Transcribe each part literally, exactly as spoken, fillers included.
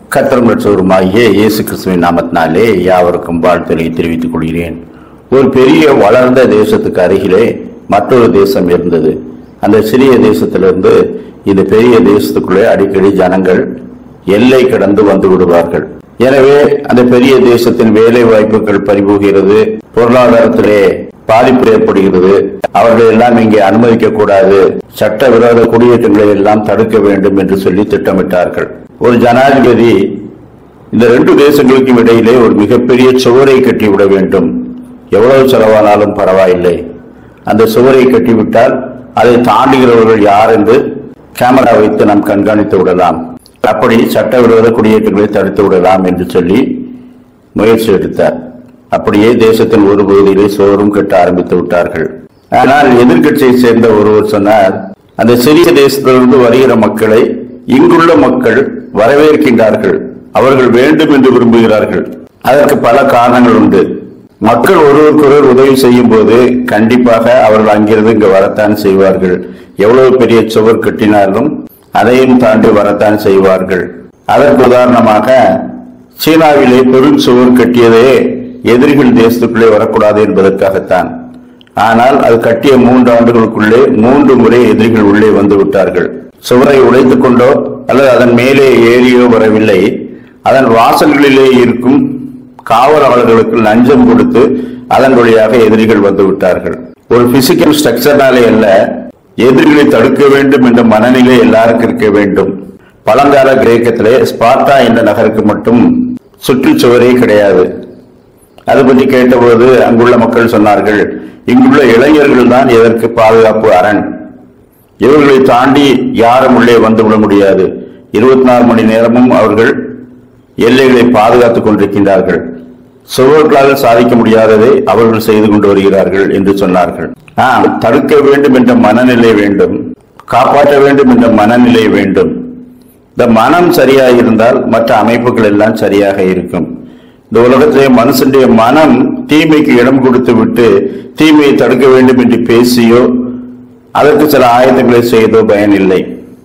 கர்த்தரும் இரட்சகருமாகிய இயேசு கிறிஸ்துவின் நாமத்தினாலே யாவருக்கும் வாழ்த்துக்களை தெரிவித்துக் கொள்கிறேன். ஒரு பெரிய வளர்ந்த தேசத்துக்கு அருகிலே மற்றொரு தேசம் இருந்தது. அந்த சிறிய தேசத்திலிருந்து இந்த பெரிய தேசத்துக்குள்ளே அடிக்கடி ஜனங்கள் எல்லை கடந்து வந்து விடுவார்கள். எனவே அந்த பெரிய தேசத்தின் வேலை வாய்ப்புகள் பறிபோகிறது, பொருளாதாரத்திலே பாதிப்பு ஏற்படுகிறது. அவர்கள் எல்லாம் இங்கே அனுமதிக்க கூடாது, சட்ட விரோத குடியேற்றங்களை எல்லாம் தடுக்க வேண்டும் என்று சொல்லி திட்டமிட்டார்கள். ஒரு ஜனாதிபதி இந்த ரெண்டு தேசங்களுக்கும் இடையிலே ஒரு மிகப்பெரிய சுவரை கட்டிவிட வேண்டும், எவ்வளவு செலவானாலும் பரவாயில்லை, அந்த சுவரை கட்டிவிட்டால் அதை தாண்டுகிறவர்கள் யார் என்று கேமரா வைத்து நாம் கண்காணித்து விடலாம், அப்படி சட்டவிரோத குடியேற்றங்களை தடுத்து விடலாம் என்று சொல்லி முயற்சி எடுத்தார். அப்படியே தேசத்தின் ஒரு பகுதியிலே சோறும் கட்ட ஆரம்பித்து விட்டார்கள். ஆனால் எதிர்கட்சியை சேர்ந்த ஒருவர் சொன்னார், அந்த சிறிய தேசத்திலிருந்து வருகிற மக்களை இங்குள்ள மக்கள் வரவேற்கின்றார்கள், அவர்கள் வேண்டும் என்று விரும்புகிறார்கள். அதற்கு பல காரணங்கள் உண்டு. மக்கள் ஒருவருக்கொருவர் உதவி செய்யும் போது கண்டிப்பாக அவர்கள் அங்கிருந்து இங்கு வரத்தான் செய்வார்கள். எவ்வளவு பெரிய சுவர் கட்டினாலும் அதையும் தாண்டி வரத்தான் செய்வார்கள். அதற்கு உதாரணமாக சீனாவிலே பெரும் சுவர் கட்டியதே எதிரிகள் தேசத்துக்குள்ளே வரக்கூடாது என்பதற்காகத்தான். ஆனால் அது கட்டிய மூன்று ஆண்டுகளுக்குள்ளே மூன்று முறை எதிரிகள் உள்ளே வந்து விட்டார்கள். சுவரை உடைத்துக் கொண்டோ அல்லது அதன் மேலே ஏறியோ வரவில்லை, அதன் வாசல்களிலே இருக்கும் காவலாளர்களுக்கு லஞ்சம் கொடுத்து அதன் வழியாக எதிரிகள் வந்து விட்டார்கள். ஒரு பிசிக்கல் ஸ்ட்ரக்சர்னாலே அல்ல, எதிரிகளை தடுக்க வேண்டும் என்ற மனநிலை எல்லாருக்கும் இருக்க வேண்டும். பழங்கால கிரேக்கத்திலே ஸ்பார்ட்டா என்ற நகருக்கு மட்டும் சுற்றுச்சுவரே கிடையாது. அது பற்றி கேட்டபோது அங்குள்ள மக்கள் சொன்னார்கள், இங்குள்ள இளைஞர்கள் தான் எதற்கு பாதுகாப்பு அரண், இவர்களை தாண்டி யாரும் உள்ளே வந்துவிட முடியாது, இருபத்தி நாலு மணி நேரமும் அவர்கள் எல்லைகளை பாதுகாத்துக் கொண்டிருக்கின்றார்கள், சுவர்களால் சாதிக்க முடியாததை அவர்கள் செய்து கொண்டு வருகிறார்கள் என்று சொன்னார்கள். ஆம், தடுக்க வேண்டும் என்ற மனநிலை வேண்டும், காப்பாற்ற வேண்டும் என்ற மனநிலை வேண்டும். இந்த மனம் சரியாக இருந்தால் மற்ற அமைப்புகள் எல்லாம் சரியாக இருக்கும். இந்த உலகத்திலே மனுஷனுடைய மனம் தீமைக்கு இடம் கொடுத்து விட்டு தீமையை தடுக்க வேண்டும் என்று பேசியோ அதற்கு சில ஆயுதங்களை செய்தோ பயனில்லை.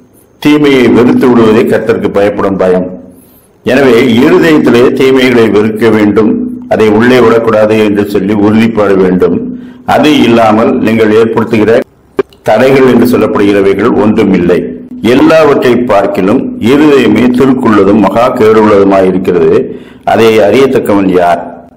தீமையை வெறுத்து விடுவதே கர்த்தருக்கு பயப்படும் பயம். எனவே இருதயத்திலே தீமைகளை வெறுக்க வேண்டும், அதை உள்ளே விடக்கூடாது என்று சொல்லி உறுதிப்பாடு வேண்டும். அது இல்லாமல் நீங்கள் ஏற்படுத்துகிற தடைகள் என்று சொல்லப்படுகிறவைகள் ஒன்றும் இல்லை. எல்லாவற்றை பார்க்கிலும் இருதயமே திருக்குள்ளதும் மகா கேடுள்ளதுமாய் இருக்கிறது, அதை அறியத்தக்கவன் யார்?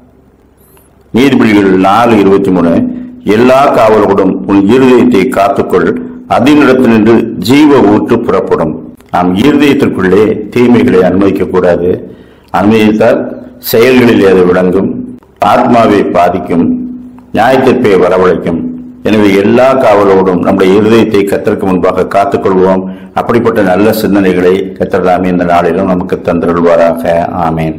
நீதிபதிகள் நாலு இருபத்தி மூணு எல்லா காவலோடும் உன் இருதயத்தை காத்துக்கொள், அதனிடத்தினின்று ஜீவ ஊற்று புறப்படும். நாம் இருதயத்திற்குள்ளே தீமைகளை அனுமதிக்க கூடாது. அனுமதித்தால் செயல்களில் அது விளங்கும், ஆத்மாவை பாதிக்கும், நியாயத்தீர்ப்பை வரவழைக்கும். எனவே எல்லா காவலோடும் நம்முடைய இருதயத்தை கர்த்தருக்கு முன்பாக காத்துக்கொள்வோம். அப்படிப்பட்ட நல்ல சிந்தனைகளை கர்த்தர் தாமே இந்த நாளிலும் நமக்கு தந்தருள்வாராக. ஆமேன்.